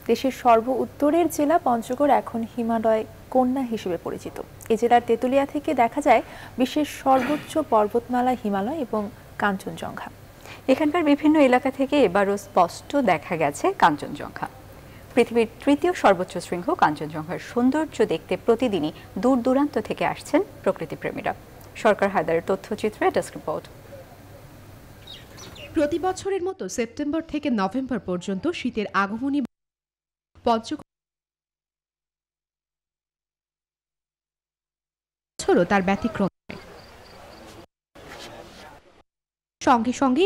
দেশের সর্ব উত্তরের জেলা পঞ্চগড় এখন হিমালয় কন্যা হিসেবে পরিচিত। এই জেলার তেতুলিয়া থেকে দেখা যায় বিশ্বের সর্বোচ্চ পর্বতমালা হিমালয় এবং কাঞ্চনজঙ্ঘা। এখানকার বিভিন্ন এলাকা থেকে এবারও স্পষ্ট দেখা গেছে কাঞ্চনজঙ্ঘা। পৃথিবীর তৃতীয় সর্বোচ্চ শৃঙ্গ কাঞ্চনজঙ্ঘার সৌন্দর্য দেখতে প্রতিদিনই দূর দূরান্ত থেকে আসছেন প্রকৃতিপ্রেমীরা। সরকার হায়দারের তথ্যচিত্রে ডেস্ক রিপোর্ট। প্রতি বছরের মতো সেপ্টেম্বর থেকে নভেম্বর পর্যন্ত শীতের আগমনী পঞ্চগড় তার ব্যতিক্রম। সঙ্গে সঙ্গেই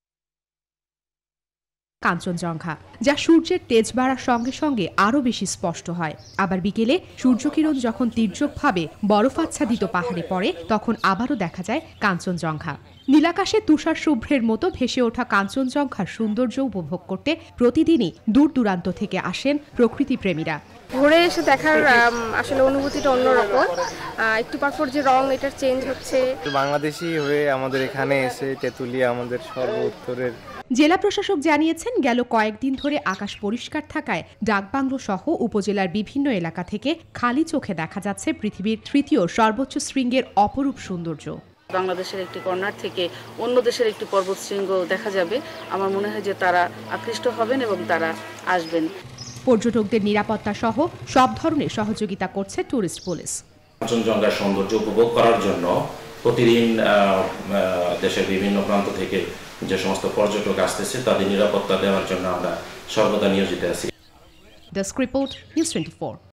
কাঞ্চনজঙ্ঘা, যা সূর্যের তেজ বাড়ার সঙ্গে সঙ্গে আরো বেশি স্পষ্ট হয়। আবার বিকেলে সূর্যকিরণ যখন তীর্যকভাবে বরফাচ্ছাদিত পাহাড়ে পড়ে, তখন আবারও দেখা যায় কাঞ্চনজঙ্ঘা। নীলাকাশে তুষার শুভ্রের মতো ভেসে ওঠা কাঞ্চনজঙ্ঘার সৌন্দর্য উপভোগ করতে প্রতিদিনই দূর দূরান্ত থেকে আসেন প্রকৃতিপ্রেমীরা। ঘুরে এসে দেখার আসলে অনুভূতিটা অন্যরকম। একটু পর পর যে রং এটার চেঞ্জ হচ্ছে। বাংলাদেশি হয়ে আমাদের এখানে এসে তেতুলিয়া আমাদের সর্ব উত্তরের। জেলা প্রশাসক জানিয়েছেন, গেল কয়েকদিন ধরে আকাশ পরিষ্কার থাকায় ডাকবাংলো সহ উপজেলার বিভিন্ন এলাকা থেকে খালি চোখে দেখা যাচ্ছে পৃথিবীর তৃতীয় সর্বোচ্চ শৃঙ্গের অপরূপ সৌন্দর্য। বাংলাদেশের একটি কর্নার থেকে অন্য দেশের একটি পর্বতশৃঙ্গ দেখা যাবে। আমার মনে হয় যে তারা আকৃষ্ট হবেন এবং তারা আসবেন। পর্যটকদের নিরাপত্তা সহ সব ধরনের সহযোগিতা করছে ট্যুরিস্ট পুলিশ। কাঞ্চনজঙ্ঘার সৌন্দর্য উপভোগ করার জন্য প্রতিদিন দেশের বিভিন্ন প্রান্ত থেকে যে সমস্ত পর্যটক আসতেছে তাদের নিরাপত্তা দেওয়ার জন্য আমরা সর্বদা নিয়োজিত আছি। Desk report, news 24।